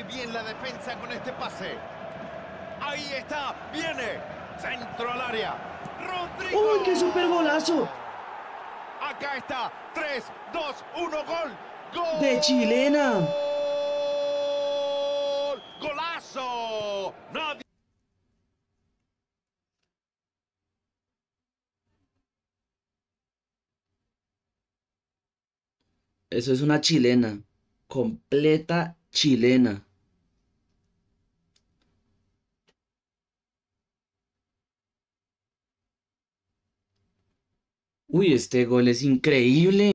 bien la defensa con este pase. Ahí está, viene. Centro al área. Rodrigo. ¡Uy, qué super golazo! Acá está. 3, 2, 1, gol. ¡De chilena! ¡Gol! ¡Golazo! Nadie. Eso es una chilena. Completa chilena. Uy, este gol es increíble.